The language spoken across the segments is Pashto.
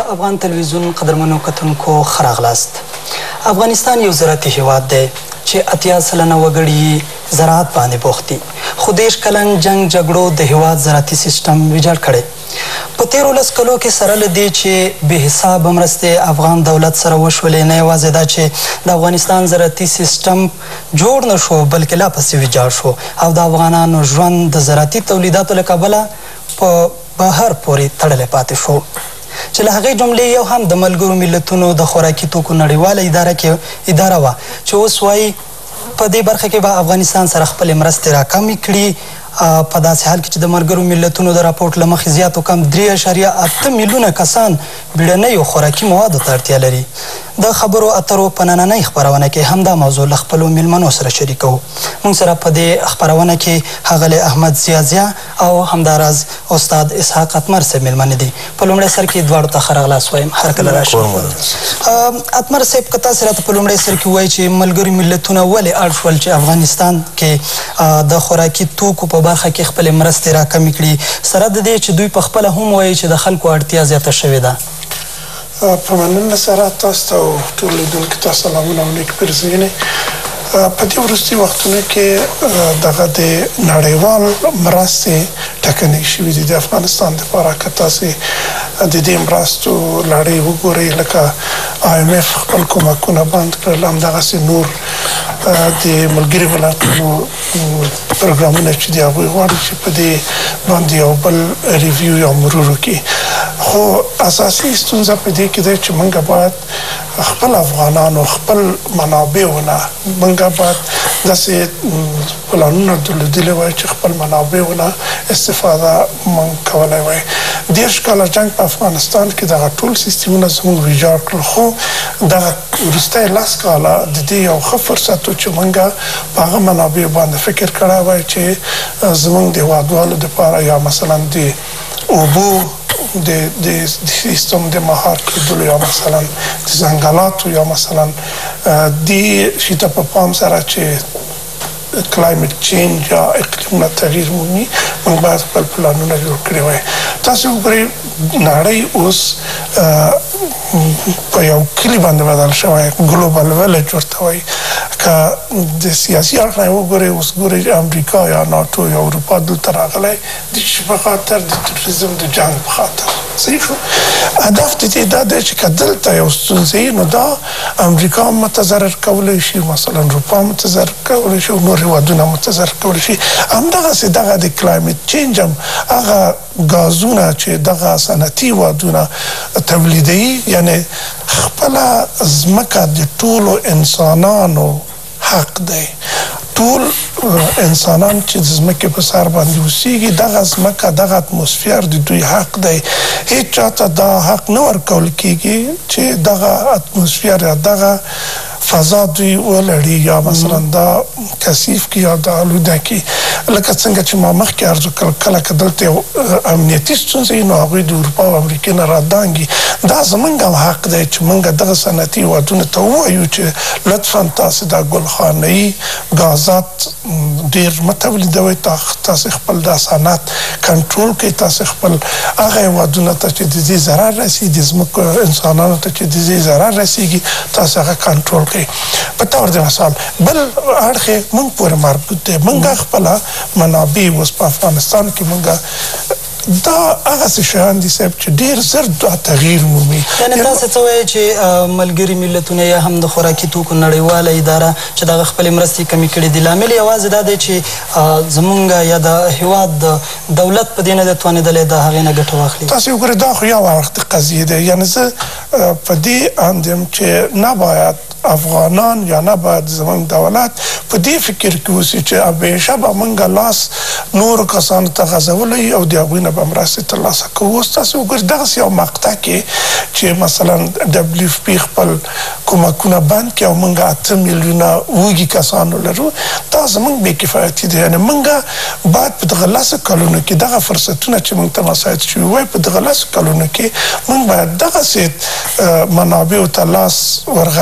افغان تلویزیون قدرمنو کتونکو ښه راغلاست. افغانستان یو زراعتي هیواد دی چې 80 سلنه وګړي زراعت باندې بوخت دي، خو 30 کلن جنګ جګړو د هیواد زراعتي سیستم ویجاړ کړی. په تیرو 10 کلو کې سره له دې چې بې حسابه مرستې افغان دولت سره وشولې، نه یوازې دا چې د افغانستان زراعتي سیستم جوړ نه شو بلکې لا پسې ویجاړ شو او د افغانانو ژوند د زراعتي تولیداتو له کبله په بهر پورې تړلی پاتې شو، چې له هغې جملې یو هم د ملګرو ملتونو د خوراکي توکو نړیواله اداره وه چې اوس وایي په دې برخه کې به افغانستان سره خپلې مرستې راکمې کړي. په داسې حال کې چې د ملګرو ملتونو د راپورټ له مخې زیات و کم 3.8 میلیونه کسان بیړنیو خوراکي موادو ته اړتیا لري. د خبرو اترو په نننۍ خپرونه کې همدا موضوع له خپلو میلمنو سره شریکوو. موږ سره په دې خپرونه کې ښاغلی احمد ضیا او همداراز استاد اسحاق اتمر صاحب میلمانه دي. په لومړی سر کې دواړو ته ښه راغلاست وایم. هر کله راشئ. اتمر صاحب که تاسې راته په لومړی سر کې ووایئ چې ملګري ملتونه ولې اړ شول چې افغانستان کې د خوراکي توکو په برخه کې خپلې مرستې راکمې کړي، سره د دې چې دوی په خپله هم وایي چې د خلکو اړتیا زیاته شوې ده؟ په مننه سره تاسو ته او ټولو لیدونکو ته سلامونه او نیک پېرزوینې. په دې وروستي وختونو کې دغه د نړیوال مرستې ټاکنې شوي دي د افغانستان دپاره. که تاسې د دې مرستو لړۍ وګورئ، لکه IMF خپل کومکونه بند کړل، همدغسې نور د ملګري ملتونو پروګرامونه چې دي هغوی غواړي چې په دې باندې یو بل ریویو یا مرور وکړي. خو اساسي ستونزه په دې کې ده چې موږ باید خپل افغانانو خپل منابعونه موږ باید داسې پلانونه درلودلی وای چې خپل منابعونه استفاده موږ کولی وای. 30 کاله جنګ په افغانستان کې دغه ټول سیستمونه زموږ ویجاړ کړل، خو دغه وروستی 10 کاله د دې یو ښه فرصت و چې موږ په هغه منابعو باندې فکر کړی وای چې زموږ د هېوادوالو دپاره یا مثلا د اوبو د سیستم د مهار کېدلو یا مثلا د ځنګلاتو یا مثلا دې شي ته په پام سره چې کلایمټ چینج یا اقلیمونه تغییر مومي، موږ باید خپل پلانونه جوړ کړي وای. تاسې وګورئ نړۍ اوس په یو کلي باندې بدل شوی، ګلوبل ویلج ورته وایي. که د سیاسي اړخ نه وګورئ، اوس ګورئ امریکا یا ناټو یا اروپا دلته راغلی د چې په خاطر د تروریزم د جنګ په خاطر. صحیح شو. هدف د دې دا دی چې که دلته یو ستونزه وي نو دا امریکا هم متضرر کولی شي، مثلا اروپا هم متضرر کولی شي او نور هېوادونه هم متضرر کولی شي. همدغسې دغه د کلایمټ چینج هم هغه ګازونه چې دغه صنعتي هېوادونه تولیدوي، یعنې خپله ځمکه د ټولو انسانانو حق دی. ټول انسانان چې د ځمکې په سر باندې اوسېږي، دغه ځمکه دغه اتموسفیر د دوی حق دی. هېڅ چاته دا حق نه ورکول کېږي چې دغه اتموسفیر یا دغه فضا دوی ولړي یا مثلا دا کثیف کړي یا دا آلوده کړي. لکه څنګه چې ما مخکې عرض وکړل، کله که دلته یو امنیتي ستونزه وي نو هغوی د اروپا او امریکې نه رادانګي. دا زموږ هم حق دی چې موږ دغه صنعتي هېوادونو ته ووایو چې لطفا تاسې دا ګلخانهیي ګازات ډېر مه تولیدوئ، تاسې خپل دا صنعت کنټرول کړئ، تاسې خپل هغه هېوادونو ته چې د دې ضرر رسېږي، د ځمکو انسانانو ته چې د دې ضرر رسېږي، تاسې هغه کنټرول کړئ. په طور د مثال بل اړخ یې موږ پورې مربوط دی. موږ خپله منابع اوس په افغانستان کې موږ دا هغسې شیان دي صاحب چې ډېر زر دا تغییر مومي. یعنې تاسې څه وایئ چې ملګري ملتونه یا هم د خوراکي توکو نړیواله اداره چې دغه خپلې مرستې کمې کړي دي، لامل یوازې دا دی چې زموږ یا د هېواد د دولت په دې نه دی توانېدلی د هغې نه ګټه واخلي؟ تاسې وګورئ دا خو یو اړخ د قضیې دی. یعنې زه په دې اند یم چې نه باید افغانان یا نه باید زموږ دولت په دې فکر کې اوسي چې همیشه به موږ لاس نورو کسانو ته غځولی او د هغوی نه به مرستې ترلاسه کوو. اوس تاسې وګورئ دغسې یو مقطع کې چې مثلا WFP خپل کومکونه بند کړي او موږ 8 میلیونه وږي کسانو لرو، دا زموږ بې کفایتي دی. یعنې موږ باید په دغه 10 کلونو کې دغه فرصتونه چې موږ ته مساعد شوي وای، په دغه 10 کلونو کې موږ باید دغسې منابعو ته لاس ورغځولی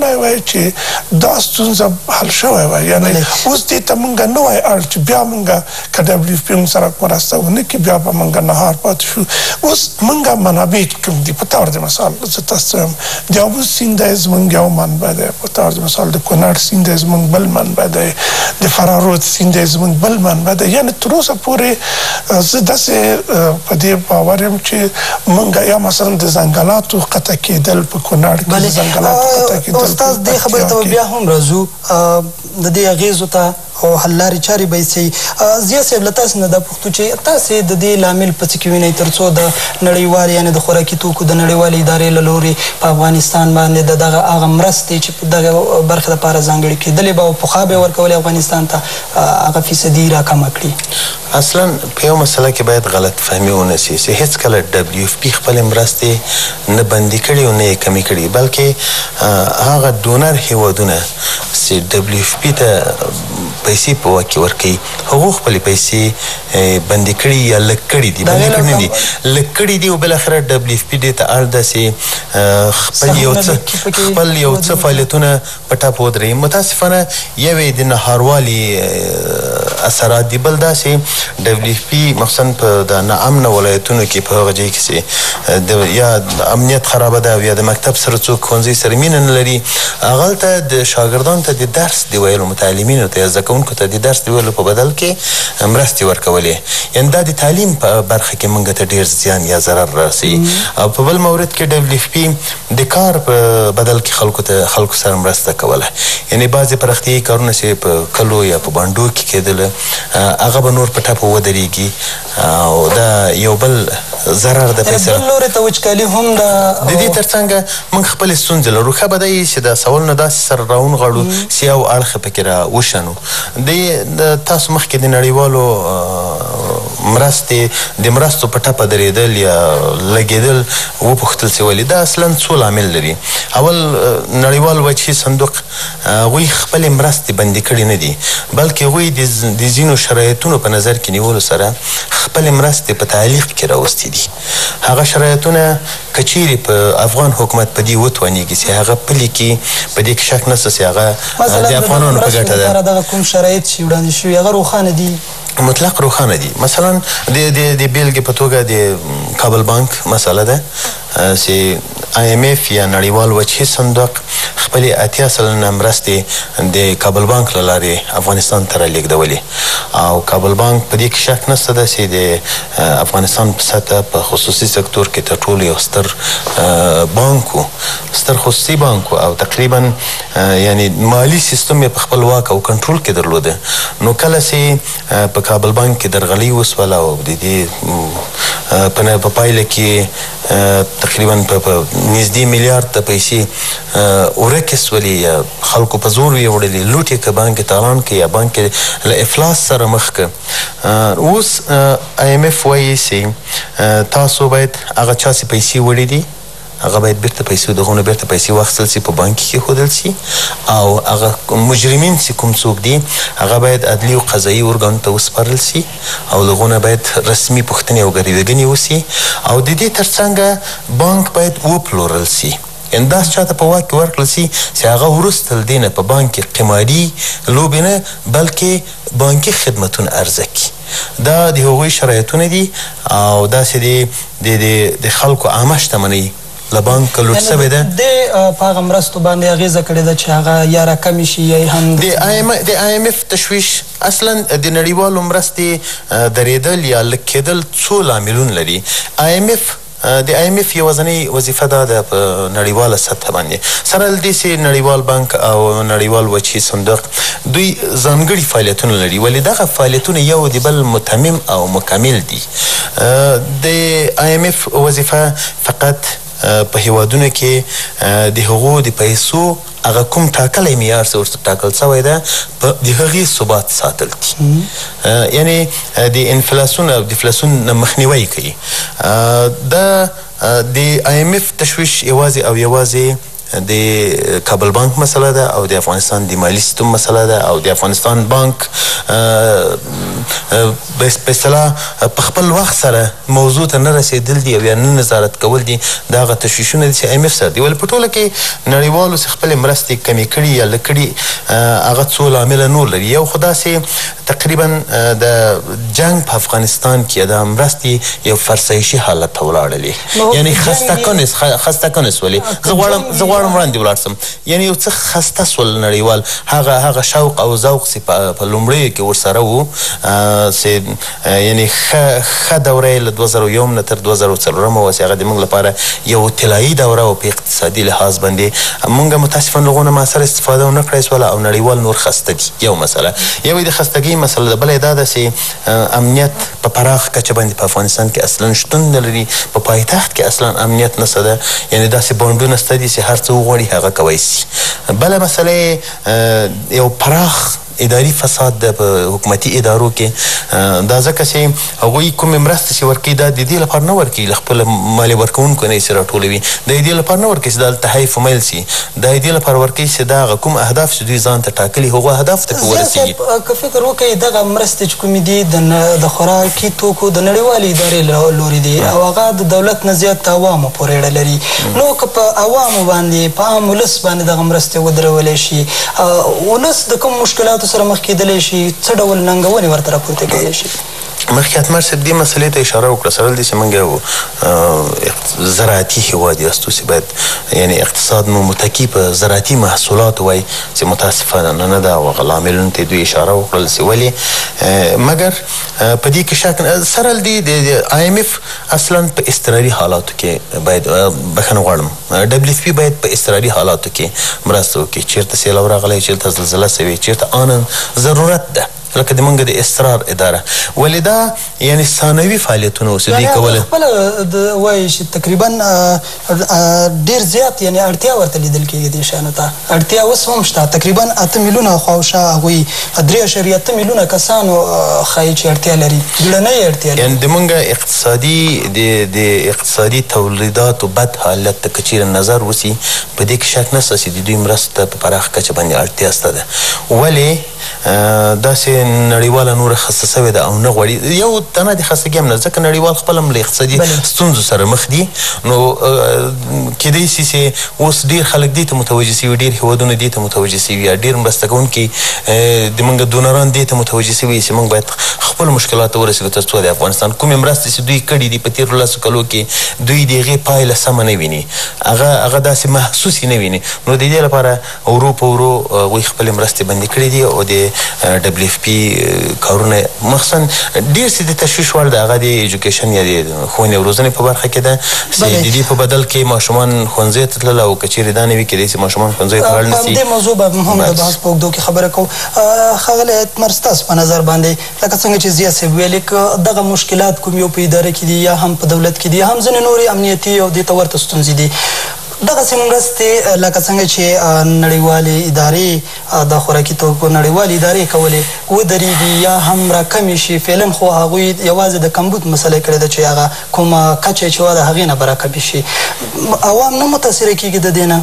کولای وای چې دا ستونزه حل شوی وای. یعنی اوس دې ته موږ نه وای اړ چې بیا موږ که WFP موږ سره مرسته ونه کړي بیا به موږ نهار پاتې شو. اوس موږ منابع کوم دي؟ په طور د مثال زه تاسو ته وایم د آمو سیند دی زموږ یو منبع دی، په طور د مثال د کونړ سیند دی زموږ بل منبع دی، د فرارود سیند دی زموږ بل منبع دی. یعنې تر اوسه پورې زه داسې په دې باور یم چې موږ یا مثلا د ځنګلاتو قطع کېدل په کونړ کې د ځنګلاتو قطع کېدل. استاد دې خبرې ته بیا هم راځو، د دې اغېزو ته او حل لارې چارې به یې څه. ضیا صاحب له تاسې نه دا پوښتو چې تاسې د دې لامل په څه کې وینئ تر څو د نړیوالې یعنې د خوراکي توکو د نړیوالې ادارې له لورې په افغانستان باندې د دغه هغه مرستې چې په دغه برخې لپاره ځانګړې کېدلې به او پخوا به یې ورکولې افغانستان ته هغه فیصدي راکمه کړي؟ اصلا په یو مسله کې باید غلط فهمي ونه سي چې هیڅ کله WFP خپلې مرستې نه بندي کړي او نه یې کمې کړي، بلکې هغه ډونر هیوادونه چې WFP ته پیسې په واک کې ورکوي هغو خپلې پیسې بندي کړي یا لږ کړي دي. بندي کړي نه دي، لږ کړي دي او بالاخره WFP دې ته اړ ده چې خپل یو څه فعالیتونه په ټاپ ودرېږي. متاسفانه یوې د نهاروالي اثرات دي، بل دا چې WFP مخصوصا په د ناامنه ولایتونو کې په هغه ځای کې چې یا امنیت خرابه ده او یا د مکتب سره څوک ښوونځي سره مینه نه لري، هغلته د شاګردانو ته د درس د ویلو متعلمینو ته یا زده کوونکو ته د درس د ویلو په بدل کې مرستې ورکولې. یعنې دا د تعلیم په برخه کې موږ ته ډېر زیان یا ضرر راسي. او په بل مورد کې WFP د کار په بدل کې خلکو سره مرسته کوله. یعنې بعضې پراختیایي کارونه چې په کلو یا په بانډو کې کېدله هغه به نور په ټپو ودرېږي او دا یو بل ضرر ده. بل لورې ته وچکالي هم ده. د دې تر څنګه موږ خپلې ستونزې لرو. ښه به ده چې دا سوالونه داسې سره راونغاړو چې یو اړخ پکې را وشنو. تاسو مخکې د نړیوالو مرستې د مرستو په ټپه درېدل یا لګېدل وپوښتل چې ولې. دا اصلا څو لامل لري. اول نړیوال وجهي صندوق هغوی خپلې مرستې بندي کړي نه دي، بلکې هغوی د ځینو شرایطونو په نظر کې نیولو سره خپلې مرستې په تعلیق کې راوستي دي. هغه شرایطونه که چیرې په افغان حکومت په دې وتوانېږي چې هغه پلي کړي، په دې کې شک نشته چې هغه د افغانانو په ګټه ده. دغه کوم شرایط چې وړاندې شوي هغه روښانه دي؟ مطلق روښانه دي. مثلا د بیلګې په توګه د کابل بانک مسله ده چې IMF یا نړیوال وجهي صندوق خپلې 80 سلنه مرستې د کابل بانک له لارې افغانستان ته رالیږدولې او کابل بانک په دې کې شک نشته ده چې د افغانستان په سطحه په خصوصي سکتور کې تر ټولو یو ستر بانک و، ستر خصوصي بانک و او تقریبا یعنی مالي سیستم یې په خپل واک او کنټرول کې درلوده. نو کله چې په کابل بانک کې درغلي وسوله او د دې په پایله کې تقریبا په نږدې میلیارډ ته پیسې ورکې سولې یا خلکو په زور یې وړلې، لوټ یې که بانک تالان که یا بانک له افلاس سره مخ که. اوس IMF وایي چې تاسو باید هغه چا چې پیسې وړي دي هغه باید بیرته پیسې دغونه بیرته پیسې واخیستل سي، په بانک کې کېښودل سي او هغه مجرمین چې کوم څوک دي هغه باید عدلي او قضایي ارګانو ته وسپارل سي او دغونه باید رسمي پوښتنې او ګرېدګنې وسي او د دې تر څنګه بانک باید وپلورل سي. انداز چاته په واک کې ورکړل سي چې هغه وروسته له دې نه په بانک کې قماري لوبې نه بلکې بانکي خدمتونه عرضه کړي. دا د هغوی شرایطونه دي او داسې د خلکو عامه شتمنۍ له بانک لوټ سوې ده. د په هغه مرستو باندې اغېزه کړې ده چې هغه یا راکمې شي یا هم د IMF تشویش اصلا د نړیوالو مرستې درېدل یا لږ کېدل څو لاملونه لري. د IMF یوازینۍ وظیفه دا ده په نړیواله سطحه باندې سره له دې چې نړیوال بانک او نړیوال وجهي صندوق دوی ځانګړي فعالیتونه لري، ولې دغه فعالیتونه یو د بل متمم او مکمل دي. د IMF وظیفه فقط په هیوادونو کې د هغو د پیسو هغه کوم ټاکلی معیار چې ورته ټاکل شوی ده د هغې ثبات ساتل دي، یعنې د انفلاسیون او دیفلاسیون نه مخنیوی کوي. د IMF تشویش یوازې او یوازې د کابل بانک مسله ده او د افغانستان د مالی سیستم مسله ده او د افغانستان بانک په اصطلاح په خپل وخت سره موضوع ته نه رسېدل دي او یا نه نظارت کول دي دا هغه تشویشونه دي چې IMF سره دي. ولې په ټوله کې نړیوالو چې خپلې مرستې کمې کړي یا لږ کړي هغه څو لامله نور لري. یو خو داسې تقریبا د جنګ په افغانستان کې د مرستې یو فرسایشي حالت ته ولاړلې، یعنې خسته کنس ولې زه غواړم وړاندې ولاړ سم، یعنې یو څه خسته سول نړیوال هغه شوق او ذوق چې په لومړیو کې ورسره و چې یعنې ښه دوره یې له 2001 نه تر 2004 وه چې هغه د موږ لپاره یو طلایي دوره وه په اقتصادي لحاظ باندې. موږ متاسفانه له هغونه معاصره استفاده ونه کړی سوله او نړیوال نور خسته دي. یو مسله یو د خستګۍ مسله ده، بله یې دا ده چې امنیت په پراخ کچه باندې په افغانستان کې اصلا شتون نه لري. په پایتخت کې اصلا امنیت نشته ده، یعنې داسې بانډونه شته دي چې هر څه وغواړي هغه کوی شي. بله مسله یو پراخ اداري فساد ده په حکومتي ادارو کې. دا ځکه چې هغوی کومې مرستې چې ورکوي دا د دې لپاره نه ورکوي له خپله مالیې ورکوونکو نه یې چې راټولوي، دا د دې لپاره نه ورکوي چې دا هلته حیف میل شي، دا د دې لپاره ورکوي چې دا هغه کوم اهداف چې دوی ځان ته ټاکلي هغو اهدافو ته ورسېږي. که فکر وکړئ دغه مرستې چې کومې دي د خوراکي توکو د نړیوالې ادارې له لورې دي او هغه د دولت نه زیات عوامو پورې اړه لري، نو که په عوامو باندې په عام ولس باندې دغه مرستې ودرولی شي، ولس د کوم مشکلاتو سره مخ کېدلی شي، څه ډول ننګونې ورته راپورته کېدلی شي؟ مخکې حتمر صاحب دې مسلې ته اشاره وکړه. سره دې چې موږ یو زراعتي هېواد یاستو چې باید یعنې اقتصاد مو متکي په زراعتي محصولاتو وای چې متاسفانه نه ده او هغه لاملونو ته دوی اشاره وکړل چې ولې مګر په دې کې شک سره د IMF اصلا په اضطراري حالاتو کې باید بخښنه غواړم WFP باید په اضطراري حالاتو کې مرسته وکړي. چېرته سیلاب راغلی، چېرته زلزله شوې، چېرته آن ضرورت ده لکه د موږ د اصرار اداره، ولې دا یعنې ثانوي فعالیتونه اوس دوی کولی خپله وایي چې تقریبا ډېر زیات یعنې اړتیا ورته لیدل کېږي دې شیانو ته. اړتیا اوس هم شته، تقریبا 8 میلیونه خواوشا هغوی 3.8 میلیونه کسانو ښایي چې اړتیا لري، بیړنۍ اړتیا لري. یعنې د موږ د اقتصادي تولیداتو بد حالت ته که چېرې نظر وسي په دې کې شک نشته چې د دوی مرستو ته په پراخ کچه باندې اړتیا شته ده. ولې داسې نړیواله نوره خسته سوې ده او نه غواړي. یو تنه د خستګي هم نه، ځکه نړیوال خپل هم له اقتصادي ستونزو سره مخ دي، نو کیدای شي چې اوس ډېر خلک دې ته متوجه سوي، ډېر هېوادونه دې ته متوجه سوي یا ډېر مرسته کوونکي د موږ ډونران دې ته متوجه سوي چې موږ باید خپل مشکلات ته ورسېږو تر څو د افغانستان کومې مرستې چې دوی کړي دي په تېرو 10 کلو کې دوی د هغې پایله سمه نه ویني، هغه داسې محسوس نه ویني. نو د دې لپاره ورو په ورو هغوی خپلې مرستې بندې کړي دي او د WFP کارونه مخصوصا ډېر څه د تشویش وړ ده، هغه د ایجوکیشن یا د ښوونې او روزنې په برخه کې ده چې د دې په بدل کې ماشومان ښوونځیو ته تلل او که چېرې دا نه وي کېدای شي ماشومان ښوونځیو ته لاړ نه شي. په دې موضوع به هم د بحث په اوږدو کې خبره کوو. ښاغلی عتمر ستاسو په نظر باندې لکه څنګه چې ضیا صاحب ویلې که دغه مشکلات کوم یو په اداره کې دي یا هم په دولت کې دي، هم ځینې نورې امنیتي او دې ته ورته ستونزې دي، دغسې مرستې لکه څنګه چې نړیوالې ادارې د خوراکي توکو نړیوالې ادارې کولې ودرېږي یا هم راکمې شي، فعلا خو هغوی یوازې د کمبود مسله یې کړې ده چې هغه کومه کچه چې وه د هغې نه به راکمې شي، عوام نه متاثره کېږي د دې نه؟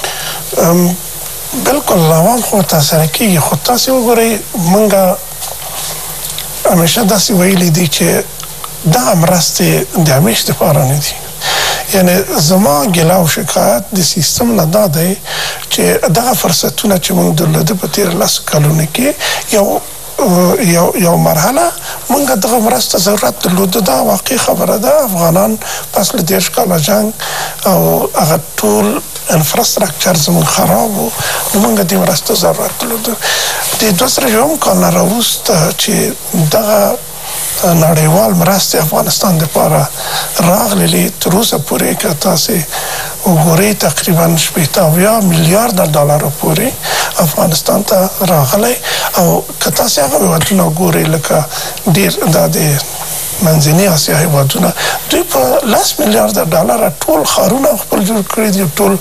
بلکل عوام خو متاثره کېږي، خو تاسې وګورئ موږ همیشه داسې ویلي دي چې دا مرستې د همیش دپاره نه دي. یعنې زما ګیله او شکایت د سیستم نه دا دی چې دغه فرصتونه چې موږ درلوده په تېرو 10 کلونو کې یو مرحله موږ دغه مرسته ضرورت درلوده، دا واقعي خبره ده. افغانان پس له 10 کاله جنګ او هغه ټول انفراستراکچر زموږ خراب و، نو موږ دې مرسته ضرورت درلوده. د 2001 کال نه راوروسته چې دغه نړیوال مرستې افغانستان دپاره راغللې تر اوسه پورې که تاسې وګورئ تقریبا 80 میلیارده ډالرو پورې افغانستان ته راغلی، او که تاسې هغه هېوادونه وګورئ لکه ډېر دا د منځني اسیا هېوادونه، دوی په 10 میلیارده ډالره ټول ښارونه خپل جوړ کړي دي، ټول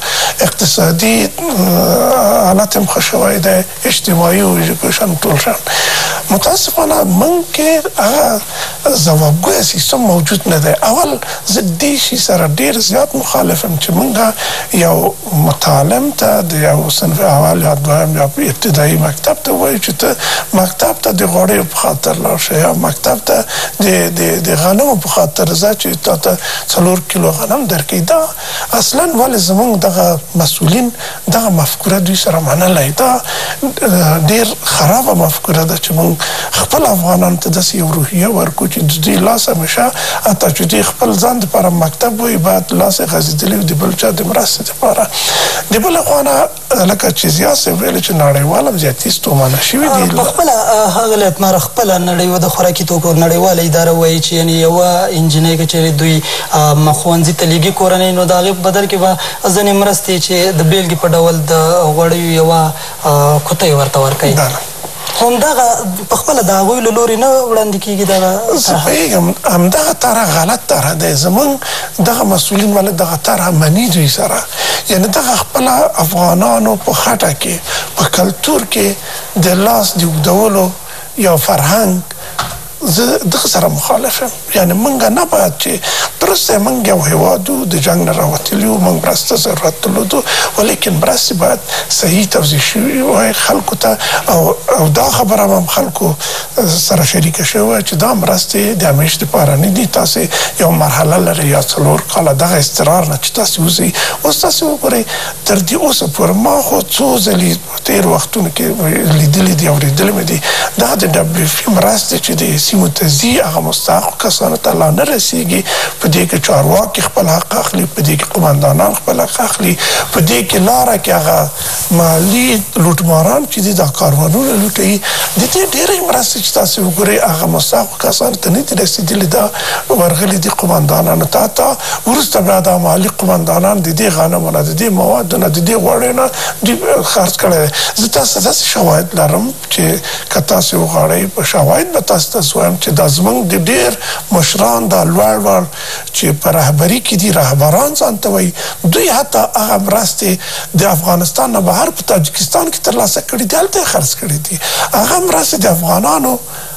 اقتصادي حالت هم ښه شوی دی، اجتماعي او ایجوکیشن ټول شان. متاسفانه موږ کې هغه ځوابګوی سیستم موجود نه دی. اول زه دې شي سره ډېر زیات مخالف یم چې موږ یو متعلم ته د یو صنف اول یا دویم یا ابتدایي مکتب ته وایو چې ته مکتب ته د غوړیو په خاطر لاړ شه یا مکتب ته د غنمو په خاطر ځه چې تا ته 4 کیلو غنم درکړي. دا اصلا ولې زموږ دغه مسؤلین دغه مفکوره دوی سره منلی. دا ډېر خرابه مفکوره ده چې موږ خپل افغانانو ته داسې یو روحیه ورکړو چې د دوی لاس همیشه حتی چې دوی خپل ځان دپاره مکتب وایي باید لاس یې غځېدلی وي د بل چا د مرستې دپاره. د بله خوا لکه چې زیات صاحب ویلې چې نړیوال هم زیاتي ستومانه شوي دي. په خپله هغه لتماره خپله نړۍ د خوراکي توکو نړیواله اداره وایي چې یعنې یوه انجینۍ که چېرې دوی ښوونځي ته لیږي کورنۍ نو د هغې په بدل کې به ځینې مرستې چې د بیلګې په ډول د غوړیو یوه کوتۍ ورته ورکوي. همدغه په خپله د هغوی له لورې نه وړاندې کېږي دغه زه پوهېږم همدغه طرح غلط طرح دی. زموږ دغه مسؤلین ولې دغه طرح مني دوی سره، یعنې دغه خپله افغانانو په خټه کې په کلتور کې د لاس د اوږدولو یو فرهنګ زه دغه سره مخالف یم. یعنې موږ نه باید چې درسته موږ یو هېواد وو د جنګ نه راوتلي وو، موږ مرسته ضرورت درلود ولیکن مرستې باید صحیح توزیع شوي وای خلکو ته او دا خبره هم خلکو سره شریکه شوې وای چې دا مرستې د همیش دپاره نه دي. تاسې یو مرحله لرئ یا 4 کاله دغه استقرار نه چې تاسې وځئ. اوس تاسې وګورئ تر دې اوسه پورې ما خو څو ځلې په تېرو وختونو کې لیدلي دي اورېدلي مې دي دا د WFP مرستې چې د سیمو ته ځي هغه مستحقو کسانو ته لا نه رسېږي. په دې کې چارواکي خپل حق اخلي، په دې کې قمندانان خپل حق اخلي، په دې کې لاره کې هغه مالي لوټماران چې دي دا کاروانونه لوټوي. د دې ډېرې مرستې چې تاسې وګورئ هغه مستحقو کسانو ته نه دي رسېدلي. دا ورغلي دي قمندانانو ته. حتی وروسته بیا دا مالي قمندانان د دې غنمو نه د دې موادو نه د دې غوړیو نه دوی خرڅ کړی دی. زه تاسو ته داسې شواهد لرم چې که تاسې وغواړئ په شواهد به تاسو ته وایم چې دا زموږ د ډېر مشران دا لوړ چې په رهبري کې دي رهبران ځان ته وایي دوی حتی هغه مرستې د افغانستان نه بهر په تاجکستان کې ترلاسه کړي دي، هلته یې خرڅ کړي دي. هغه مرستې د افغانانو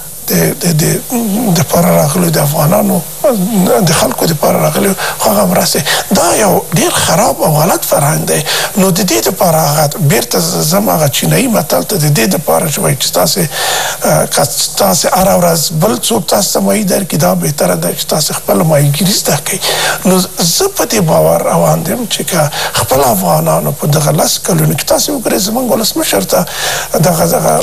د پاره راغلو د افغانانو د خلکو د پاره راغلو خو هغه مرستې دا یو ډېر خراب او غلط فرهنګ دی. نو د دې دپاره هغه بیرته ځم هغه چینایي متل ته د دې دپاره چې وایي چې تاسې هره ورځ بل څوک تاسو ته ماهي درکړي دا بهتره ده چې تاسې خپله ماهیګیري زده کړئ. نو زه په دې باور روان یم چې که خپل افغانانو په دغه 10 کلونو کې تاسې وګورئ زموږ ولسمشر ته دغه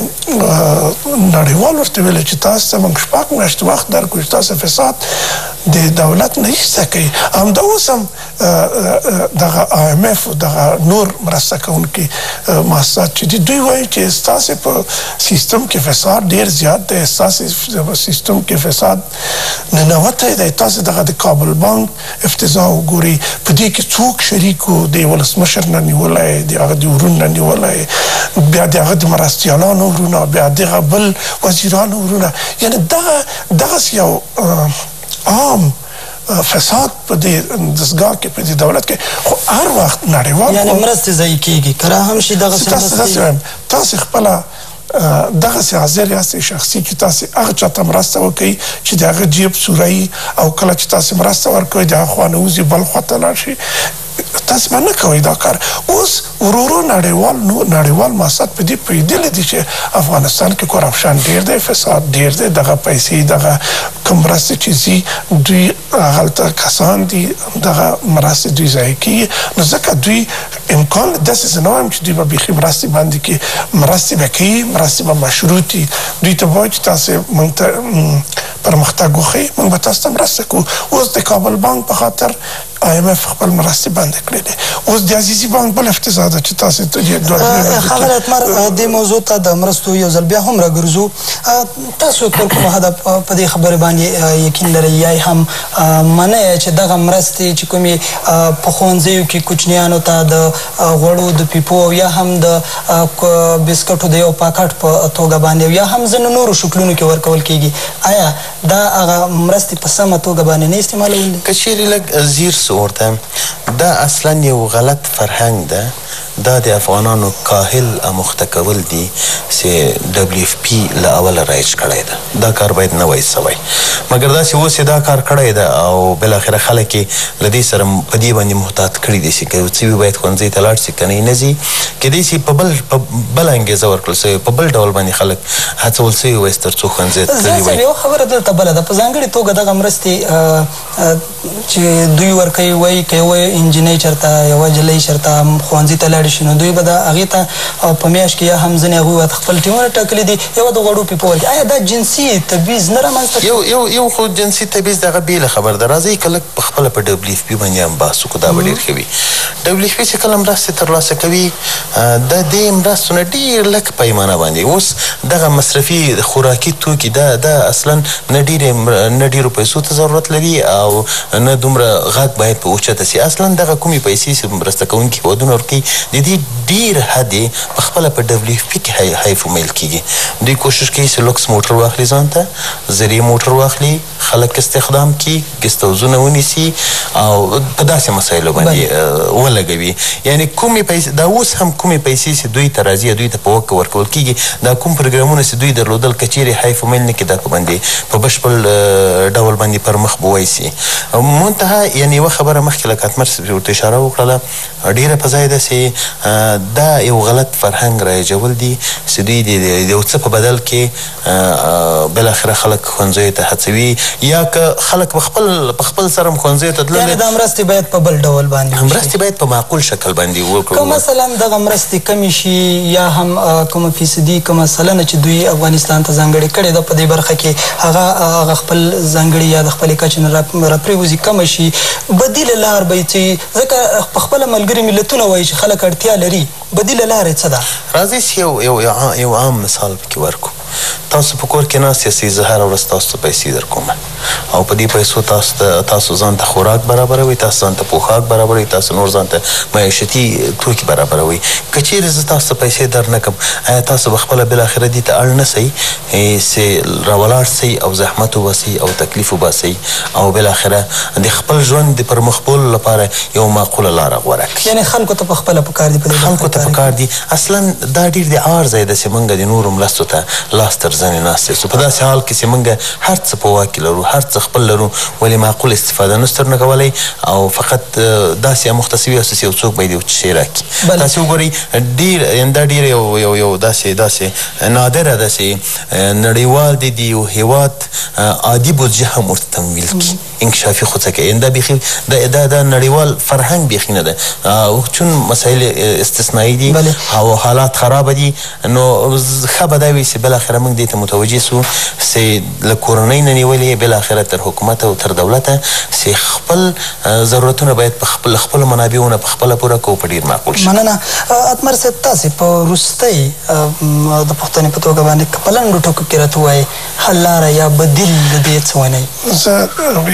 نړیوال ورته ویل چې تاسو ته موږ 6 میاشتې وخت درکړو چې تاسو فساد د دولت نه ایسته کوي. همدا اوس هم دغه IMF دغه نور مرسته کوونکي مؤسسات چې دي دوی وایي چې ستاسې په سیستم کې فساد ډېر زیات دی، ستاسې په سیستم کې فساد ننوتی دی. تاسې دغه د کابل بانک افتضاح وګورئ په دې کې څوک شریک و د ولسمشر نه نیولی، د هغه د ورون نه نیولی، بیا د هغه د مرستیالانو ورونه، بیا دغه بل وزیرانو ورونه. یعنې دغسې یو عام فساد په دې دستګاه کې په دې دولت کې خو هر وخت نړیوال یعنې مرستې ضایع کېږي که را هم شي دغسې مرستې تاسې خپله دغسې حاضر یاستئ شخصي چې تاسې هغه چا ته مرسته وکړئ چې د هغه جیب سورهیي او کله چې تاسې مرسته ورکوئ د هغه خوا نه وځي بل خوا ته لاړ شي. تاسې به نه کوئ دا کار. اوس ورو نړیوال مؤسسات په دې پوهېدلي دي چې افغانستان کې کرپشن ډېر دی، فساد ډېر دی، دغه پیسې دغه کوم مرستې چې ځي دوی هلته کسان دي دغه مرستې دوی ضایع کېږي. نو ځکه دوی امکان داسې زه نه وایم چې دوی به بیخي مرستې باندې کې مرستې به کوي، مرستې به مشروطي. دوی ته به وایي چې تاسې موږ ته پرمختګ وښیي موږ به تاسو ته مرسته کوو. اوس د کابل بانک په خاطر IMF خپل مرستې بندې کړې دي. اوس د عزیزي بانک بل افتضاح ده چې تاسې ښاغلی اتمر دې موضوع ته د مرستو یو ځل بیا هم راګرځو. تاسو پر کوم هدف په دې خبرې باندې یقین لرئ یا هم منئ چې دغه مرستې چې کومې په ښوونځیو کې کوچنیانو ته د غوړو د پیپو یا هم د بسکټو د یو پاکټ په توګه باندې یا هم ځینو نورو شکلونو کې ورکول کېږي، آیا دا هغه مرستې په سمه توګه باندې نه استعمالول دي؟ که چیرې لږ زیر ورته دا اصلا یو غلط فرهنګ ده دا د افغانانو کاهل اموخته کول دي چې WFP له اوله رایج کړی ده. دا کار باید نه وای سوی، مګر داسې اوس یې دا کار کړی ده او بالاخره خلک یې له دې سره په دې باندې محتاط کړي دي چې که څه وي باید ښوونځي ته لاړ شي، که نه یې نه ځي. کیدای شي په بل انګېزه ورکړل سوې، په بل ډول باندې خلک هڅول سوي وای تر څو ښوونځي ته تللي وای. یو خبره دلته بله ده، په ځانګړې توګه دغه مرستې چې دوی ورکوي، وایي که یوه انجینۍ چېرته یوه نجلۍ چېرته ښوونځي ته لاړې شي نو دوی به د هغې ته په میاشت کې یا هم ځینې هغوی خپل ټیمونه ټاکلي دي یوه د غوړو پیپه ورکړي. آیا دا جنسي تبعیض نه رامنځته کوي؟ یو خو جنسي تبعیض دغه بېله خبر ده. راځئ که لږ په خپله په WFP باندې هم بحث وکړو، دا به ډېر ښه وي. WFP چې کله مرستې ترلاسه کوي د دې مرستو نه ډېر لږ پیمانه باندې اوس دغه مصرفي خوراکي توکي دا اصلا نه ډېرو پیسو ته ضرورت لري او نه دومره غږ باید په اوچته سي. اصلا دغه کومې پیسې چې مرسته کوونکي هېوادونه ورکوي د دې ډېر حد یې په خپله په WFP کې حیف و میل کېږي. دوی کوشش کوي چې لوکس موټر واخلي ځان ته، زرعي موټر واخلي، خلک استخدام کړي، ګست هاوزونه ونیسي او په داسې مسایلو باندې ولګوي. یعنې کومې پیسې دا اوس هم کومې پیسې چې دوی ته راځي دوی ته په وقت ورکول کېږي، دا کوم پروګرامونه چې دوی درلودل که چیرې حیف و میل نه کړي دا په باندې په بشپړ ډول باندې پر مخ به وایسي. منتها یعنې یوه خبره مخکې لکه اتمر صاحب ورته اشاره وکړله ډېره په ځای ده چې دا یو غلط فرهنګ رایجول دي چې دوی د یو څه په بدل کې بالاخره خلک ښوونځیو ته هڅوي یا که خلک په خپل سره هم ښوونځیو ته تللی. یعنې دا مرستې باید په بل ډول باندې مرستې باید په معقول شکل باندې وکړو. که مثلا دغه مرستې کمې شي یا هم کومه فیصدي کومه سلنه چې دوی افغانستان ته ځانګړې کړې ده په دې برخه کې هغه خپل ځانګړي یا د خپلې کچې نه راپرېوځي کمه شي، بدیله لار به یې څه؟ ځکه په خپله ملګري ملتونه وایي چې خلک اړتیا لري، بدیله لار یې څه ده؟ راځئ چې یو عام مثال پکې ورکړو. تاسو په کور کې ناست یاستئ، زه هره ورځ تاسو ته پیسې در کوم او په دې پیسو تاسو ځان ته خوراک برابروئ، تاسو ځان ته پوښاک برابروئ، تاسو نور ځان ته معیشتي توکي برابروئ. که چیرې زه تاسو ته پیسې در نه کړم آیا تاسو به خپله بالاخره دې ته اړ نه سئ چې راولاړ سئ او زحمت وباسئ او تکلیف وباسئ او بالاخره د خپل ژوند د پرمخ بولو لپاره یو معقوله لاره غوره کړئ؟ یعنې خلکو ته پخپله پکار دي، خلکو ته پکار دي. اصلا دا ډېر د عار ځای ده چې موږ د نورو مرستو ته لاس تر زنې ناست یو. په داسې حال کې چې موږ هر څه په واک کې لرو، هر څه خپل لرو، ولې معقول استفاده نشو ترنه کولی او فقط داسې اموخته سوي یاستو چې یو څوک باید یو شی راکړي. تاسې وګورئ دا ډېر یو داسې نادره ده چې نړیوال د یو هېواد عادي بودجه هم ورته تمویل کړي انکشافي خوځکه. دا بیخي دا نړیوال فرهنګ بیخي نه ده. چون مسایل استثنایی دي او حالات خرابه دي نو ښه به دا وي چې بالاخره موږ دې ته متوجه سو چې له کورنۍ نه نیولې بالاخره تر حکومت او تر دولته چې خپل ضرورتونه باید په خپلو منابعو نه په خپله پوره کړو په ډېر معقول شکل. مننه. اتمر صاحب تاسې په وروستۍ د پوښتنې په توګه باندې که په لنډو ټکو کې راته ووایئ حل لاره یا بدیل د دې څه ونئ؟ زه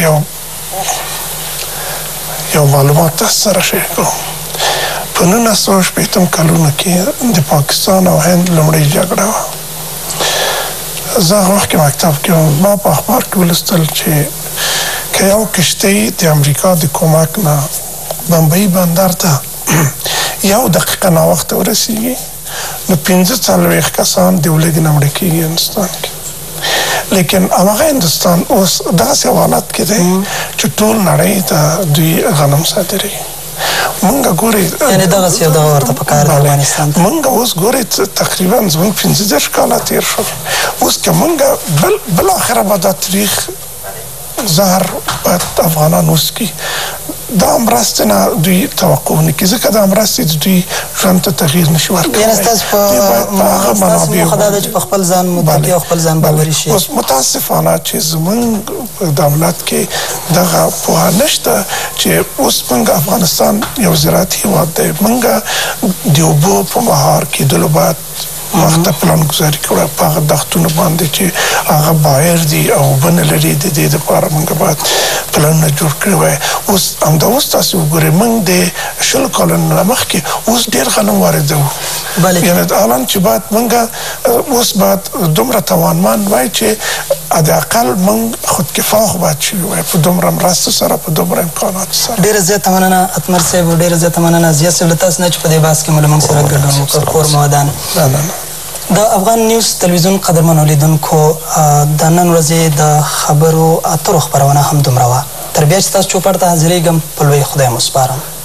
یو معلومات تاسو سره شیر کوم. په 1980 کلونو کې د پاکستان او هند لومړۍ جګړه وه. زه هغه وخت کې مکتب کې وم. ما په اخبار کې ولوستل چې که یو کشتۍ د امریکا د کمک نه بمبئی بندر ته یو دقیقه ناوخته ورسېږي نو 45 کسان د ولږې نه مړه کېږي هندوستان کې. لیکن هماغه هندوستان اوس داسې حالت کې دی چې ټول نړۍ ته دوی غنم صادروي. مونږ ګورئ یعنې دغسې یو دغه ورته پکار دی افغانستان ته. مونږ اوس ګورئ تقریبا زموږ 15 کاله تېر شول. اوس که مونږ بالاخره به دا تاریخ زهر باید افغانان وڅکي. دا مرستې نه دوی توقع ونه کړي ځکه دا مرستې د دوی ژوند ته تغییر نشي ورکولی. یعنې ستاسو موخه دا ده چې په خپل ځان متکي او خپل ځان باوري شي. اوس متاسفانه چې زموږ په دولت کې دغه پوهه نشته چې اوس موږ افغانستان یو زراعتي هېواد دی. موږ د اوبو په مهار کېدلو باید وخته پلانګذاري کړو په هغه دښتونو باندې چې هغه بایر دي او اوبه نه لري. د دې دپاره موږ باید پلانونه جوړ کړي وای. اوس تاسې وګورئ موږ د 20 کالونو نه مخکې اوس ډېر غنم واردوو بله. یعنی الان چې باید موږ اوس باید دومره توانمند وای چې حداقل موږ خودکفا باید شوي وای په دومره مرستو سره په دومره امکاناتو سره. ډېره زیاته مننه اتمر صاحب، ډېره زیاته مننه زیات صاحب له تاسو نه چې په دې بحث کې مو له موږ سره ګډون وکړ. کور مودان د افغان نیوز تلویزیون قدرمنو لیدونکو، د نن ورځې د خبرو اترو خپرونه هم دومره وه. تر بیا چې تاسو چوپړ ته حاضرېږم، په لوی خدای مو سپارم.